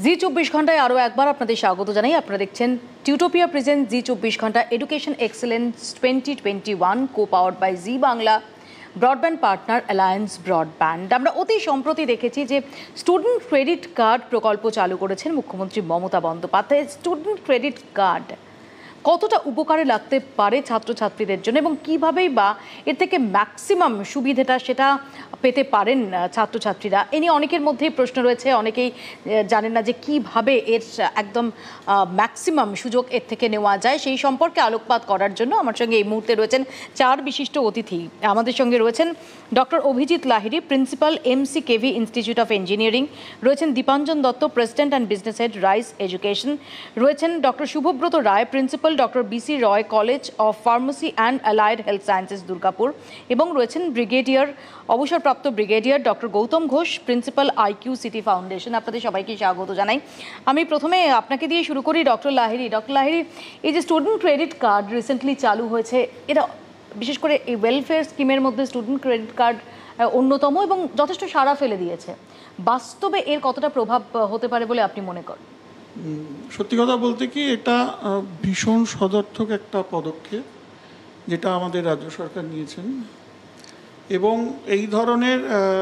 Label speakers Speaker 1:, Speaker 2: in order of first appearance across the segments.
Speaker 1: জি 24 ঘন্টায় আরও একবার আপনাদের স্বাগত জানাই। আপনারা দেখছেন টিউটোপিয়া প্রেজেন্ট জি 24 ঘন্টা education excellence 2021 co powered by Zee Bangla broadband partner alliance broadband. আমরা অতি সম্প্রতি দেখেছি যে স্টুডেন্ট ক্রেডিট কার্ড প্রকল্প চালু করেছেন মুখ্যমন্ত্রী Mamata Bandyopadhyay. Student credit card কতটা উপকারে লাগতে পারে ছাত্রছাত্রীদের জন্য এবং কীভাবেই বা এর থেকে ম্যাক্সিমাম সুবিধাটা সেটা পেতে পারেন ছাত্রছাত্রীরা, এ নিয়ে অনেকের মধ্যেই প্রশ্ন রয়েছে। অনেকেই জানেন না যে কিভাবে এর একদম ম্যাক্সিমাম সুযোগ এর থেকে নেওয়া যায়। সেই সম্পর্কে আলোকপাত করার জন্য আমার সঙ্গে এই মুহূর্তে রয়েছেন চার বিশিষ্ট অতিথি। আমাদের সঙ্গে রয়েছেন doctor Abhijit Lahiri, principal MCKV institute of engineering, রয়েছেন Dipanjan Dutta, president and business head Rice education, রয়েছেন doctor Subhabrata Roy, principal doctor BC Roy college of pharmacy and allied health sciences Durgapur, এবং রয়েছেন ব্রিগেডিয়ার অবসরপ্রাপ্ত brigadier doctor Goutam Ghosh, principal IQ city foundation. আপনাদের সবাইকে স্বাগত জানাই। আমি প্রথমে আপনাকে দিয়ে শুরু করি, ডক্টর লাহিড়ী। ডক্টর লাহিড়ী, এই যে স্টুডেন্ট ক্রেডিট কার্ড রিসেন্টলি চালু হয়েছে, এটা বিশেষ করে এই ওয়েলফেয়ার স্কিমের মধ্যে স্টুডেন্ট ক্রেডিট কার্ড অন্যতম এবং যথেষ্ট সাড়া ফেলে দিয়েছে। বাস্তবে এর কতটা প্রভাব হতে পারে বলে আপনি মনে করেন?
Speaker 2: সত্যি কথা বলতে কি, এটা ভীষণ সদর্থক একটা পদক্ষেপ যেটা আমাদের রাজ্য সরকার নিয়েছেন, এবং এই ধরনের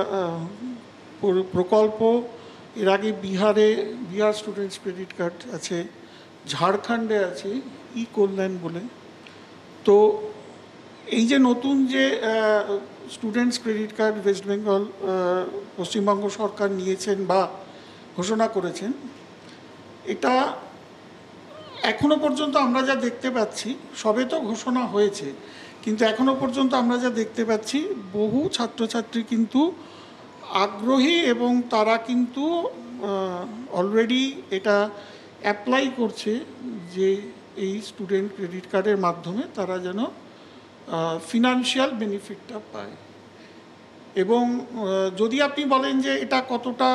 Speaker 2: প্রকল্প এর আগে বিহার স্টুডেন্টস ক্রেডিট কার্ড আছে, ঝাড়খণ্ডে আছে কল্যাণ বলে। তো এই যে নতুন যে students credit card West Bengal Paschimbanga সরকার নিয়েছেন বা ঘোষণা করেছেন, এটা এখনো পর্যন্ত আমরা যা দেখতে পাচ্ছি, সবে তো ঘোষণা হয়েছে, কিন্তু এখনো পর্যন্ত আমরা যা দেখতে পাচ্ছি বহু ছাত্রছাত্রী কিন্তু আগ্রহী এবং তারা কিন্তু অলরেডি এটা অ্যাপ্লাই করছে যে এই স্টুডেন্ট ক্রেডিট কার্ডের মাধ্যমে তারা যেন ফিনান্সিয়াল বেনিফিটটা পায়। এবং যদি আপনি বলেন যে এটা কতটা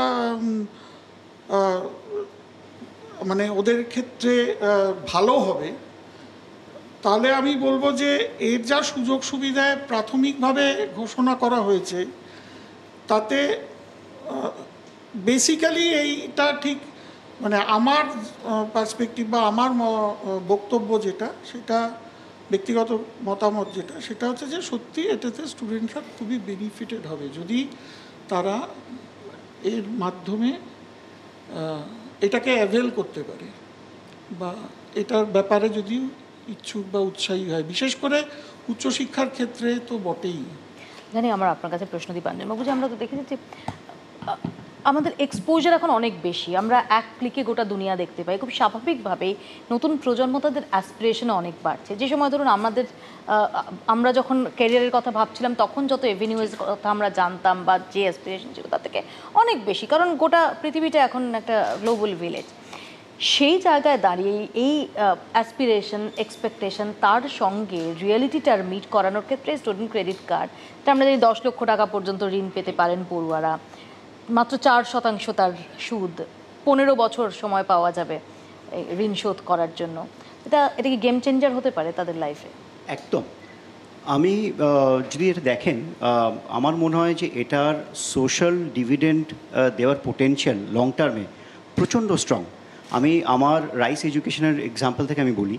Speaker 2: মানে ওদের ক্ষেত্রে ভালো হবে, তাহলে আমি বলবো যে এর যা সুযোগ সুবিধায় প্রাথমিকভাবে ঘোষণা করা হয়েছে, তাতে বেসিক্যালি এইটা ঠিক মানে আমার পার্সপেক্টিভ বা আমার বক্তব্য যেটা, সেটা ব্যক্তিগত মতামত যেটা, সেটা হচ্ছে যে সত্যি এটাতে স্টুডেন্টরা খুবই বেনিফিটেড হবে যদি তারা এর মাধ্যমে এটাকে অ্যাভেল করতে পারে বা এটার ব্যাপারে যদি ইচ্ছুক বা উৎসাহী হয়, বিশেষ করে উচ্চশিক্ষার ক্ষেত্রে তো বটেই।
Speaker 1: জানি আমার আপনার কাছে প্রশ্ন দীপাঞ্জন বাবু, যে আমরা তো দেখেছি যে আমাদের এক্সপোজার এখন অনেক বেশি, আমরা এক ক্লিকে গোটা দুনিয়া দেখতে পাই। খুব স্বাভাবিকভাবেই নতুন প্রজন্ম তাদের অ্যাসপিরেশনও অনেক বাড়ছে। যে সময় ধরুন আমরা যখন ক্যারিয়ারের কথা ভাবছিলাম, তখন যত এভিনিউজ কথা আমরা জানতাম বা যে অ্যাসপিরেশন ছিল তার থেকে অনেক বেশি, কারণ গোটা পৃথিবীটা এখন একটা গ্লোবাল ভিলেজ। সেই জায়গায় দাঁড়িয়ে এই অ্যাসপিরেশন, এক্সপেকটেশন, তার সঙ্গে রিয়েলিটিটার মিট করানোর ক্ষেত্রে স্টুডেন্ট ক্রেডিট কার্ড, এটা আমরা জানি 10 লক্ষ টাকা পর্যন্ত ঋণ পেতে পারেন পড়ুয়ারা, মাত্র 4% তার সুদ, 15 বছর সময় পাওয়া যাবে ঋণ শোধ করার জন্য। এটা কি গেম চেঞ্জার হতে পারে তাদের লাইফে?
Speaker 3: একদম। আমি যদি এটা দেখেন, আমার মনে হয় যে এটার সোশ্যাল ডিভিডেন্ড দেওয়ার পোটেনশিয়াল লং টার্মে প্রচণ্ড স্ট্রং। আমি আমার রাইস এডুকেশনের এক্সাম্পল থেকে আমি বলি,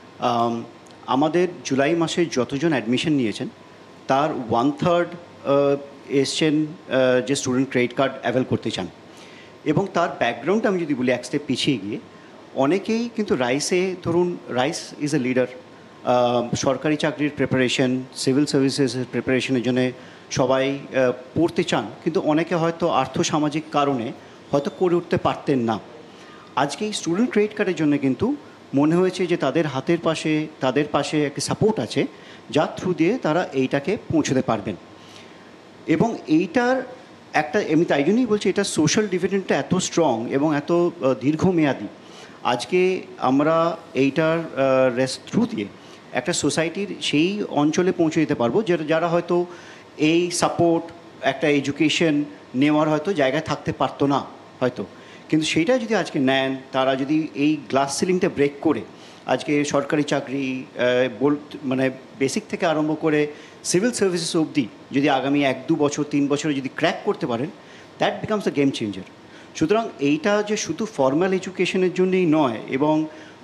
Speaker 3: আমাদের জুলাই মাসে যতজন অ্যাডমিশন নিয়েছেন তার 1/3 এসছেন যে স্টুডেন্ট ক্রেডিট কার্ড অ্যাভেল করতে চান। এবং তার ব্যাকগ্রাউন্ড আমি যদি বলি এক স্টেপ পিছিয়ে গিয়ে, অনেকেই কিন্তু রাইসে, ধরুন রাইস ইজ এ লিডার, সরকারি চাকরির প্রিপারেশন, সিভিল সার্ভিসেসের প্রিপারেশনের জন্য সবাই পড়তে চান, কিন্তু অনেকে হয়তো আর্থসামাজিক কারণে হয়তো করে উঠতে পারতেন না। আজকে এই স্টুডেন্ট ক্রেডিট কার্ডের জন্য কিন্তু মনে হয়েছে যে তাদের পাশে একটা সাপোর্ট আছে, যার থ্রু দিয়ে তারা এইটাকে পৌঁছতে পারবেন। এবং এইটার একটা, আমি তাই জন্যই বলছি এটা সোশ্যাল ডিভিডেন্ডটা এত স্ট্রং এবং এত দীর্ঘমেয়াদী। আজকে আমরা এইটার থ্রু দিয়ে একটা সোসাইটির সেই অঞ্চলে পৌঁছে দিতে পারবো যারা হয়তো এই সাপোর্ট, একটা এডুকেশন নেওয়ার হয়তো জায়গায় থাকতে পারতো না হয়তো, কিন্তু সেইটা যদি আজকে নেন, তারা যদি এই গ্লাস সিলিংটা ব্রেক করে আজকে সরকারি চাকরি মানে বেসিক থেকে আরম্ভ করে সিভিল সার্ভিসেস অবধি যদি আগামী 1-2 বছর 3 বছরে যদি ক্র্যাক করতে পারেন, that becomes a game changer. সুতরাং এইটা যে শুধু ফর্মাল এডুকেশনের জন্যই নয়, এবং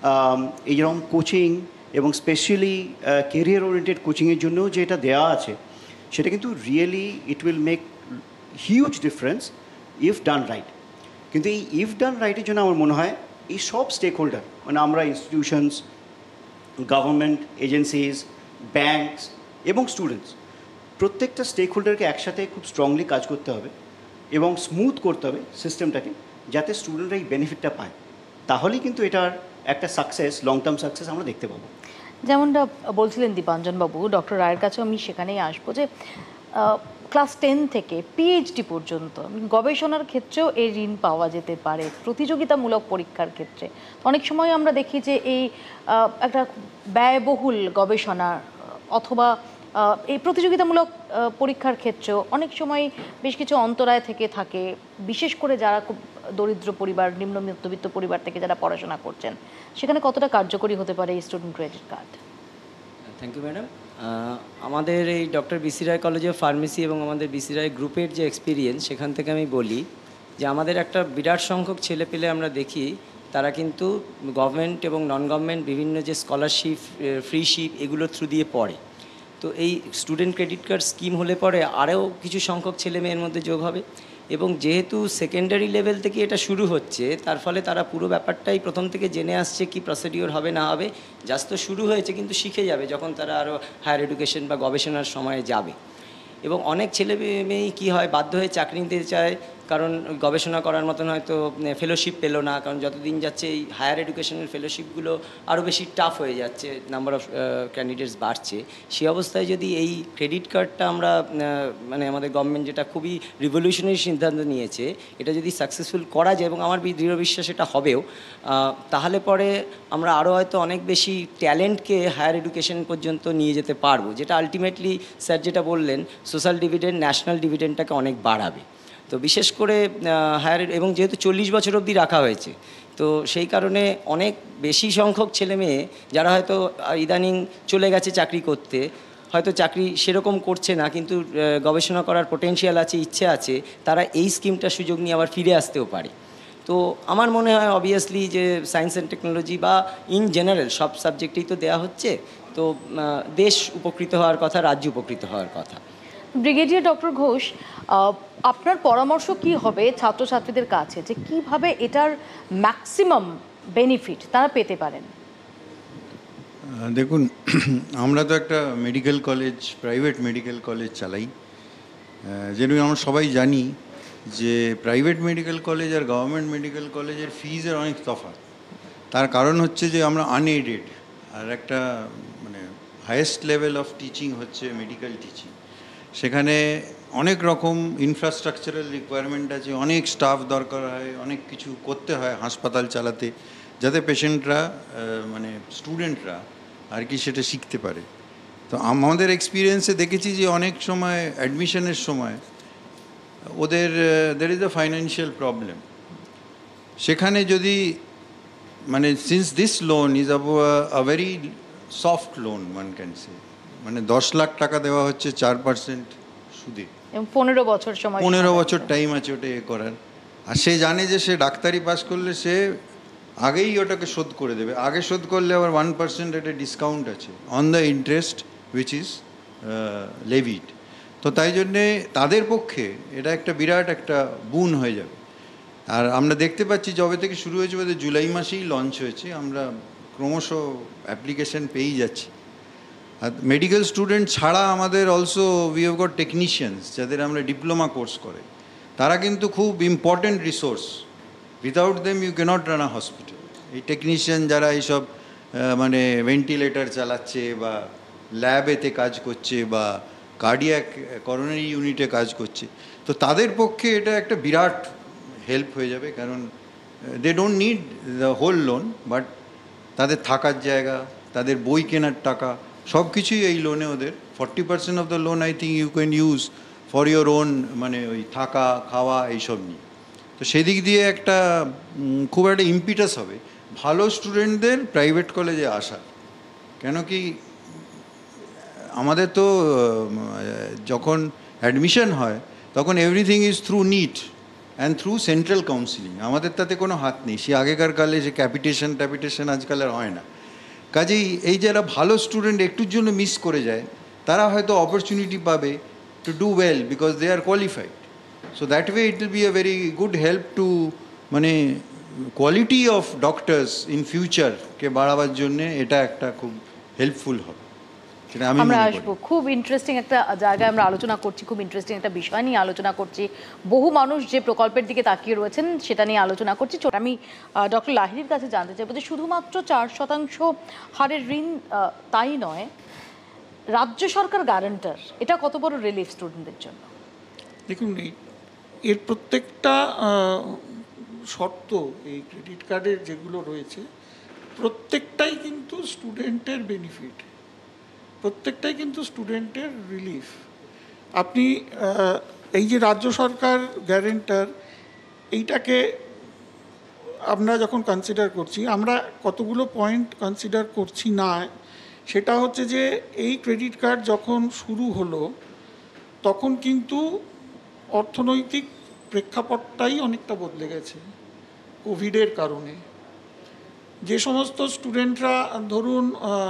Speaker 3: এইরকম কোচিং এবং স্পেশালি কেরিয়ার ওরিয়েন্টেড কোচিংয়ের জন্যও যে এটা দেওয়া আছে, সেটা কিন্তু really it will make huge difference if done right. কিন্তু এই ইফ ডান রাইটের জন্য আমার মনে হয় এই সব স্টেক হোল্ডার, মানে আমরা ইনস্টিটিউশনস, গভর্নমেন্ট এজেন্সিজ, ব্যাঙ্কস এবং স্টুডেন্টস, প্রত্যেকটা স্টেক হোল্ডারকে একসাথে খুব স্ট্রংলি কাজ করতে হবে এবং স্মুথ করতে হবে সিস্টেমটাকে, যাতে স্টুডেন্টরা এই বেনিফিটটা পায়। তাহলেই কিন্তু এটার একটা সাকসেস, লং টার্ম সাকসেস আমরা দেখতে পাবো।
Speaker 1: যেমনটা বলছিলেন দীপাঞ্জনবাবু, ডক্টর রায়ের কাছেও আমি সেখানেই আসবো যে ক্লাস 10 থেকে পিএইচডি পর্যন্ত গবেষণার ক্ষেত্রেও এই ঋণ পাওয়া যেতে পারে প্রতিযোগিতামূলক পরীক্ষার ক্ষেত্রে। অনেক সময় আমরা দেখি যে এই একটা ব্যয়বহুল গবেষণা অথবা এই প্রতিযোগিতামূলক পরীক্ষার ক্ষেত্রেও অনেক সময় বেশ কিছু অন্তরায় থেকে থাকে, বিশেষ করে যারা খুব দরিদ্র পরিবার, নিম্ন মধ্যবিত্ত পরিবার থেকে যারা পড়াশোনা করছেন, সেখানে কতটা কার্যকরী হতে পারে এই student credit card?
Speaker 4: Thank you madam. আমাদের এই doctor BC Roy college of pharmacy এবং আমাদের বিসি রায় গ্রুপের যে এক্সপিরিয়েন্স, সেখান থেকে আমি বলি যে আমাদের একটা বিরাট সংখ্যক ছেলেপেলে আমরা দেখি তারা কিন্তু গভর্নমেন্ট এবং নন গভর্নমেন্ট বিভিন্ন যে স্কলারশিপ, ফ্রিশিপ, এগুলোর থ্রু দিয়ে পড়ে। তো এই স্টুডেন্ট ক্রেডিট কার্ড স্কিম হলে পরে আরও কিছু সংখ্যক ছেলে মেয়ের মধ্যে যোগ হবে, এবং যেহেতু সেকেন্ডারি লেভেল থেকে এটা শুরু হচ্ছে, তার ফলে তারা পুরো ব্যাপারটাই প্রথম থেকে জেনে আসছে কি প্রসিডিওর হবে না হবে। জাস্ট তো শুরু হয়েছে, কিন্তু শিখে যাবে যখন তারা আরও হায়ার এডুকেশন বা গবেষণার সময়ে যাবে। এবং অনেক ছেলে মেয়েই কী হয়, বাধ্য হয়ে চাকরি নিতে চায়, কারণ গবেষণা করার মতন হয়তো ফেলোশিপ পেলো না, কারণ যতদিন যাচ্ছে এই হায়ার এডুকেশনের ফেলোশিপগুলো আরও বেশি টাফ হয়ে যাচ্ছে, নাম্বার অফ ক্যান্ডিডেটস বাড়ছে। সেই অবস্থায় যদি এই ক্রেডিট কার্ডটা আমরা মানে আমাদের গভর্নমেন্ট যেটা খুবই রিভলিউশনারি সিদ্ধান্ত নিয়েছে, এটা যদি সাকসেসফুল করা যায়, এবং আমার দৃঢ় বিশ্বাস এটা হবেও, তাহলে পরে আমরা আরও হয়তো অনেক বেশি ট্যালেন্টকে হায়ার এডুকেশন পর্যন্ত নিয়ে যেতে পারবো, যেটা আলটিমেটলি স্যার যেটা বললেন, সোশ্যাল ডিভিডেন্ড, ন্যাশনাল ডিভিডেন্ডটাকে অনেক বাড়াবে। তো বিশেষ করে হায়ার, এবং যেহেতু 40 বছর অবধি রাখা হয়েছে, তো সেই কারণে অনেক বেশি সংখ্যক ছেলে মেয়ে যারা হয়তো ইদানিং চলে গেছে চাকরি করতে, হয়তো চাকরি সেরকম করছে না, কিন্তু গবেষণা করার পোটেনশিয়াল আছে, ইচ্ছে আছে, তারা এই স্কিমটার সুযোগ নিয়ে আবার ফিরে আসতেও পারে। তো আমার মনে হয় অবভিয়াসলি যে সায়েন্স অ্যান্ড টেকনোলজি বা ইন জেনারেল সব সাবজেক্টেই তো দেওয়া হচ্ছে, তো দেশ উপকৃত হওয়ার কথা, রাজ্য উপকৃত হওয়ার কথা।
Speaker 1: ব্রিগেডিয়ার ডক্টর ঘোষ, আপনার পরামর্শ কি হবে ছাত্রছাত্রীদের কাছে যে কিভাবে এটার ম্যাক্সিমাম বেনিফিট তারা পেতে পারেন?
Speaker 5: দেখুন, আমরা তো একটা medical college, private medical college চালাই। যেরকম আমরা সবাই জানি যে প্রাইভেট মেডিকেল কলেজ আর গভর্নমেন্ট মেডিকেল কলেজের ফিজের অনেক তফাৎ। তার কারণ হচ্ছে যে আমরা আনএডেড, আর একটা মানে হায়েস্ট লেভেল অফ টিচিং হচ্ছে মেডিকেল টিচিং। সেখানে অনেক রকম ইনফ্রাস্ট্রাকচারাল রিকোয়ারমেন্ট আছে, অনেক স্টাফ দরকার হয়, অনেক কিছু করতে হয় হাসপাতাল চালাতে, যাতে পেশেন্টরা মানে স্টুডেন্টরা আর কি সেটা শিখতে পারে। তো আমাদের এক্সপিরিয়েন্সে দেখেছি যে অনেক সময় অ্যাডমিশনের সময় ওদের দের ইজ আ ফাইন্যান্সিয়াল প্রবলেম। সেখানে যদি মানে since this loan is a very soft loan, one can say, মানে 10 লাখ টাকা দেওয়া হচ্ছে 4% সুদে,
Speaker 1: 15 বছর সময়,
Speaker 5: 15 বছর টাইম আছে ওটা করার। আর সে জানে যে সে ডাক্তারি পাস করলে সে আগেই ওটাকে শোধ করে দেবে। আগে শোধ করলে আবার 1% একটা ডিসকাউন্ট আছে on the interest which is levied. তো তাই জন্যে তাদের পক্ষে এটা একটা বিরাট একটা বুন হয়ে যাবে। আর আমরা দেখতে পাচ্ছি যবে থেকে শুরু হয়েছে, বোধহয় জুলাই মাসেই লঞ্চ হয়েছে, আমরা ক্রমশ অ্যাপ্লিকেশন পেয়েই যাচ্ছি। আর মেডিকেল স্টুডেন্ট ছাড়া আমাদের also we have got technicians, যাদের আমরা ডিপ্লোমা কোর্স করে, তারা কিন্তু খুব important resource. Without them you can't run a hospital. এই টেকনিশিয়ান যারা এইসব মানে ভেন্টিলেটর চালাচ্ছে বা ল্যাবেতে কাজ করছে বা কার্ডিয়াক করোনারি ইউনিটে কাজ করছে, তো তাদের পক্ষে এটা একটা বিরাট হেল্প হয়ে যাবে। কারণ they don't need the whole loan, but তাদের থাকার জায়গা, তাদের বই কেনার টাকা, সব কিছুই এই লোনে ওদের 40% of the loan I think you can use for your own, মানে ওই থাকা খাওয়া এইসব নিয়ে। তো সেদিক দিয়ে একটা খুব একটা ইম্পিটাস হবে ভালো স্টুডেন্টদের প্রাইভেট কলেজে আসা। কেন কি আমাদের তো যখন অ্যাডমিশন হয় তখন everything is through NEET, and through central counselling. আমাদের তাতে কোনো হাত নেই, সে আগেকার কালে যে ক্যাপিটেশন আজকাল আর হয় না। কাজেই এই যারা ভালো স্টুডেন্ট একটুর জন্য মিস করে যায়, তারা হয়তো অপরচুনিটি পাবে to do well because they are qualified. So that way it will be a very good help to মানে কোয়ালিটি অফ ডক্টরস ইন ফিউচারকে বাড়াবার জন্যে এটা একটা খুব হেল্পফুল হবে, সেটা আমি
Speaker 1: আমরা
Speaker 5: মনে করি।
Speaker 1: আসবো, খুব ইন্টারেস্টিং একটা জায়গায় আমরা আলোচনা করছি, খুব ইন্টারেস্টিং একটা বিষয় নিয়ে আলোচনা করছি, বহু মানুষ যে প্রকল্পের দিকে তাকিয়ে রয়েছেন সেটা নিয়ে আলোচনা করছি। আমি ডক্টর লাহিড়ীর কাছে জানতে চাইবো যে শুধুমাত্র 4% হারের ঋণ তাই নয়, রাজ্য সরকার গ্যারান্টার, এটা কত বড় রিলিফ স্টুডেন্টদের জন্য?
Speaker 2: দেখুন, এর প্রত্যেকটা শর্ত এই ক্রেডিট কার্ডের যেগুলো রয়েছে প্রত্যেকটাই কিন্তু স্টুডেন্টের বেনিফিট, প্রত্যেকটাই কিন্তু স্টুডেন্টের রিলিফ। আপনি এই যে রাজ্য সরকার গ্যারেন্টার, এইটাকে আমরা যখন কনসিডার করছি, আমরা কতগুলো পয়েন্ট কনসিডার করছি না, সেটা হচ্ছে যে এই ক্রেডিট কার্ড যখন শুরু হলো তখন কিন্তু অর্থনৈতিক প্রেক্ষাপটটাই অনেকটা বদলে গেছে কোভিডের কারণে। যে সমস্ত স্টুডেন্টরা ধরুন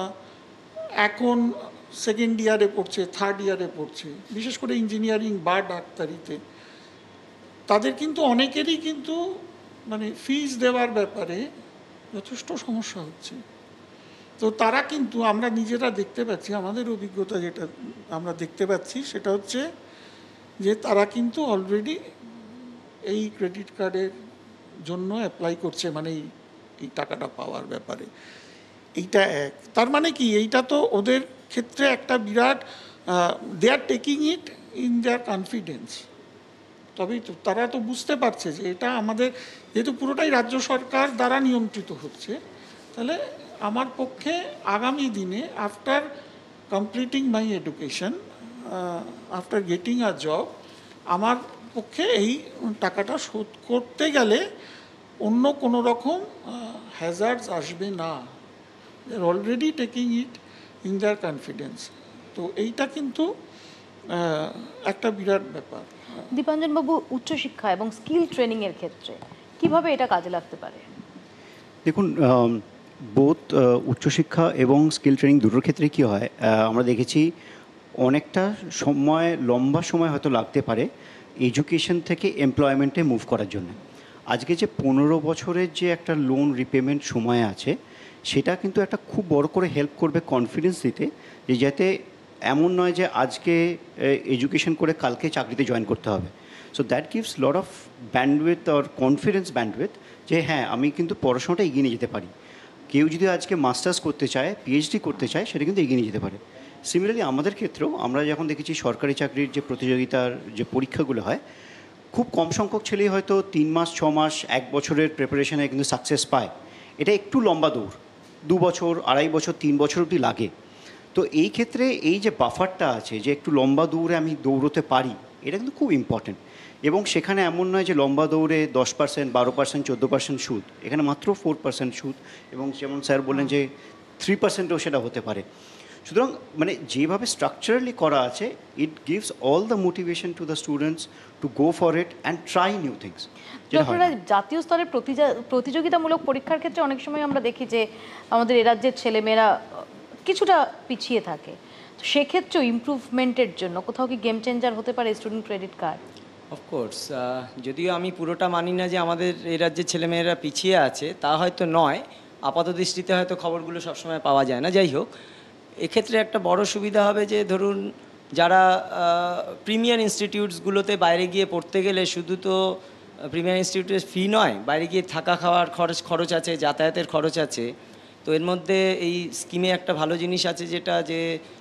Speaker 2: এখন সেকেন্ড ইয়ারে পড়ছে, থার্ড ইয়ারে পড়ছে, বিশেষ করে ইঞ্জিনিয়ারিং বা ডাক্তারিতে, তাদের কিন্তু অনেকেরই কিন্তু মানে ফিস দেওয়ার ব্যাপারে যথেষ্ট সমস্যা হচ্ছে। তো তারা কিন্তু, আমরা নিজেরা দেখতে পাচ্ছি, আমাদের অভিজ্ঞতা যেটা আমরা দেখতে পাচ্ছি সেটা হচ্ছে যে তারা কিন্তু অলরেডি এই ক্রেডিট কার্ডের জন্য অ্যাপ্লাই করছে, মানে এই টাকাটা পাওয়ার ব্যাপারে। এইটা এক, তার মানে কি, এইটা তো ওদের ক্ষেত্রে একটা বিরাট, they are taking it in their confidence. তবেই তো তারা তো বুঝতে পারছে যে এটা আমাদের, যেহেতু পুরোটাই রাজ্য সরকার দ্বারা নিয়ন্ত্রিত হচ্ছে, তাহলে আমার পক্ষে আগামী দিনে after completing my education, after getting a job, আমার পক্ষে এই টাকাটা শোধ করতে গেলে অন্য কোনো রকম হ্যাজার্ডস আসবে না। They are already taking it in their confidence. তো এইটা কিন্তু একটা বিরাট ব্যাপার।
Speaker 1: দীপাঞ্জন বাবু, উচ্চশিক্ষা এবং স্কিল ট্রেনিংয়ের ক্ষেত্রে কিভাবে এটা কাজে লাগতে পারে?
Speaker 3: দেখুন, বোথ উচ্চশিক্ষা এবং স্কিল ট্রেনিং দুটোর ক্ষেত্রে কী হয়, আমরা দেখেছি অনেকটা সময়, লম্বা সময় হয়তো লাগতে পারে এডুকেশন থেকে এমপ্লয়মেন্টে মুভ করার জন্য। আজকে যে 15 বছরের যে একটা লোন রিপেমেন্ট সময় আছে, সেটা কিন্তু একটা খুব বড় করে হেল্প করবে কনফিডেন্স দিতে, যে যাতে এমন নয় যে আজকে এডুকেশন করে কালকে চাকরিতে জয়েন করতে হবে। So that gives lot of bandwidth or confidence bandwidth, যে হ্যাঁ, আমি কিন্তু পড়াশোনাটা এগিয়ে নিয়ে যেতে পারি। কেউ যদি আজকে মাস্টার্স করতে চায়, পিএইচডি করতে চায়, সেটা কিন্তু এগিয়ে নিয়ে যেতে পারে। সিমিলারলি আমাদের ক্ষেত্রেও আমরা যখন দেখেছি সরকারি চাকরির যে প্রতিযোগিতার যে পরীক্ষাগুলো হয়, খুব কম সংখ্যক ছেলেই হয়তো 3 মাস, 6 মাস, 1 বছরের প্রিপারেশনে কিন্তু সাকসেস পায়। এটা একটু লম্বা দৌড়, 2 বছর, 2.5 বছর, 3 বছর অবধি লাগে। তো এই ক্ষেত্রে এই যে বাফারটা আছে, যে একটু লম্বা দৌড়ে আমি দৌড়তে পারি, এটা কিন্তু খুব ইম্পর্টেন্ট। এবং সেখানে এমন নয় যে লম্বা দৌড়ে 10%, 12%, 14% সুদ, এখানে মাত্র 4% সুদ, এবং যেমন স্যার বললেন যে 3%ও সেটা হতে পারে। সুতরাং মানে যেভাবে স্ট্রাকচারালি করা আছে, it gives all the motivation to the students to go for it and try new things.
Speaker 1: আপনারা জাতীয় স্তরের প্রতিযোগিতামূলক পরীক্ষার ক্ষেত্রে অনেক সময় আমরা দেখি যে আমাদের এ রাজ্যের ছেলেমেয়েরা কিছুটা পিছিয়ে থাকে, তো সেক্ষেত্রেও ইমপ্রুভমেন্টের জন্য কোথাও কি গেম চেঞ্জার হতে পারে স্টুডেন্ট ক্রেডিট কার্ড?
Speaker 4: অফকোর্স, যদিও আমি পুরোটা মানি না যে আমাদের এই রাজ্যের ছেলেমেয়েরা পিছিয়ে আছে, তা হয়তো নয়, আপাত দৃষ্টিতে হয়তো খবরগুলো সবসময় পাওয়া যায় না। যাই হোক, এক্ষেত্রে একটা বড় সুবিধা হবে যে ধরুন যারা প্রিমিয়ার ইনস্টিটিউটসগুলোতে বাইরে গিয়ে পড়তে গেলে শুধু তো প্রিমিয়ার ইনস্টিটিউটের ফি নয়, বাইরে গিয়ে থাকা খাওয়ার খরচ আছে, যাতায়াতের খরচ আছে। তো এর মধ্যে এই স্কিমে একটা ভালো জিনিস আছে, যেটা যে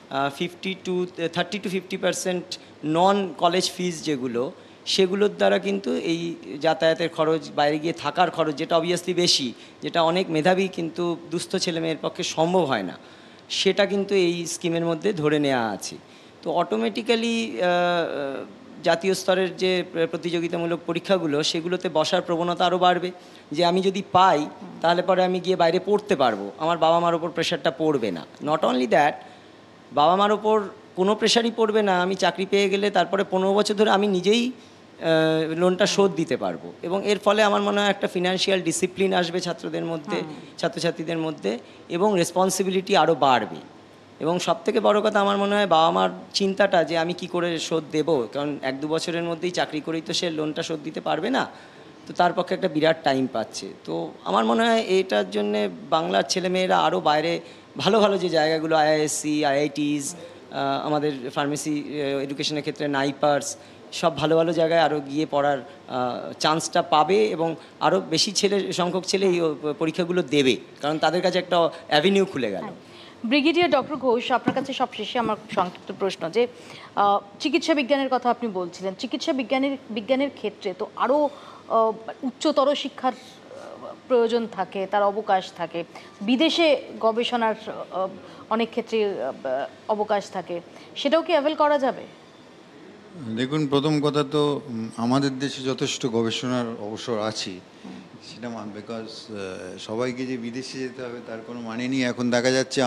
Speaker 4: 30-50% নন কলেজ ফিজ যেগুলো, সেগুলোর দ্বারা কিন্তু এই যাতায়াতের খরচ, বাইরে গিয়ে থাকার খরচ, যেটা অবভিয়াসলি বেশি, যেটা অনেক মেধাবী কিন্তু দুস্থ ছেলেমেয়ের পক্ষে সম্ভব হয় না, সেটা কিন্তু এই স্কিমের মধ্যে ধরে নেওয়া আছে। তো অটোমেটিক্যালি জাতীয় স্তরের যে প্রতিযোগিতামূলক পরীক্ষাগুলো, সেগুলোতে বসার প্রবণতা আরও বাড়বে, যে আমি যদি পাই তাহলে পরে আমি গিয়ে বাইরে পড়তে পারবো, আমার বাবা মার ওপর প্রেশারটা পড়বে না। নট অনলি দ্যাট, বাবা মার ওপর কোনো প্রেশারই পড়বে না, আমি চাকরি পেয়ে গেলে তারপরে 15 বছর ধরে আমি নিজেই লোনটা শোধ দিতে পারবো, এবং এর ফলে আমার মনে হয় একটা ফিনান্সিয়াল ডিসিপ্লিন আসবে ছাত্রদের মধ্যে, ছাত্রছাত্রীদের মধ্যে, এবং রেসপন্সিবিলিটি আরও বাড়বে। এবং সবথেকে বড় কথা আমার মনে হয় বাবা মার চিন্তাটা যে আমি কি করে শোধ দেবো, কারণ 1-2 বছরের মধ্যেই চাকরি করেই তো সে লোনটা শোধ দিতে পারবে না, তো তার পক্ষে একটা বিরাট টাইম পাচ্ছে। তো আমার মনে হয় এটার জন্যে বাংলার ছেলেমেয়েরা আরও বাইরে ভালো ভালো যে জায়গাগুলো আইআইএসসি, আইআইটিস, আমাদের ফার্মেসি এডুকেশনের ক্ষেত্রে নাইপার্স, সব ভালো ভালো জায়গায় আরও গিয়ে পড়ার চান্সটা পাবে, এবং আরও বেশি সংখ্যক ছেলে এই পরীক্ষাগুলো দেবে, কারণ তাদের কাছে একটা অ্যাভিনিউ খুলে গেল।
Speaker 1: ব্রিগেডিয়ার ডক্টর ঘোষ, আপনার কাছে সবশেষে আমার খুব সংক্ষিপ্ত প্রশ্ন যে চিকিৎসা বিজ্ঞানের কথা আপনি বলছিলেন, চিকিৎসা বিজ্ঞানের ক্ষেত্রে তো আরও উচ্চতর শিক্ষার প্রয়োজন থাকে, তার অবকাশ থাকে, বিদেশে গবেষণার অনেক ক্ষেত্রে অবকাশ থাকে, সেটাও কি অ্যাভেল করা যাবে?
Speaker 5: দেখুন, প্রথম কথা তো আমাদের দেশে যথেষ্ট গবেষণার অবসর আছে, সেটা বিকজ সবাইকে যে বিদেশে যেতে হবে তার কোনো মানে নেই। এখন দেখা যাচ্ছে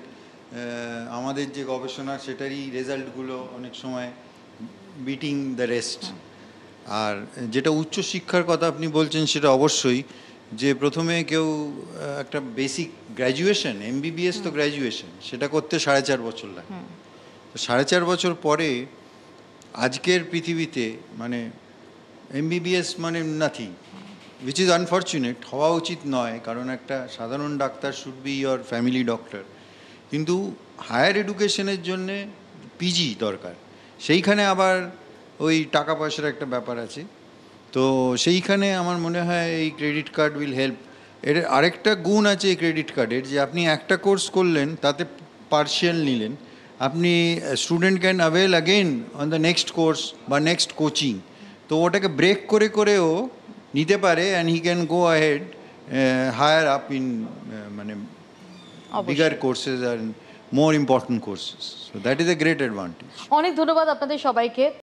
Speaker 5: আমাদের যে গবেষণা সেটারই রেজাল্টগুলো অনেক সময় বিটিং দ্য রেস্ট। আর যেটা উচ্চশিক্ষার কথা আপনি বলছেন সেটা অবশ্যই, যে প্রথমে কেউ একটা বেসিক গ্র্যাজুয়েশন, এমবিবিএস তো গ্র্যাজুয়েশন, সেটা করতে 4.5 বছর লাগে। তো 4.5 বছর পরে আজকের পৃথিবীতে মানে এমবিবিএস মানে নাথিং, উইচ ইজ আনফর্চুনেট, হওয়া উচিত নয়, কারণ একটা সাধারণ ডাক্তার should be your family doctor. কিন্তু হায়ার এডুকেশনের জন্যে পিজি দরকার, সেইখানে আবার ওই টাকা পয়সার একটা ব্যাপার আছে। তো সেইখানে আমার মনে হয় এই ক্রেডিট কার্ড উইল হেল্প। এর আরেকটা গুণ আছে এই ক্রেডিট কার্ডের, যে আপনি একটা কোর্স করলেন, তাতে পার্শিয়াল নিলেন, আপনি student can avail again on the next course বা নেক্সট কোচিং। তো ওটাকে ব্রেক করে করেও নিতে পারে, and he can go ahead higher up in মানে বিগার কোর্সেস আর more important courses. So that is a great advantage.
Speaker 1: অনেক ধন্যবাদ আপনাদের সবাইকে।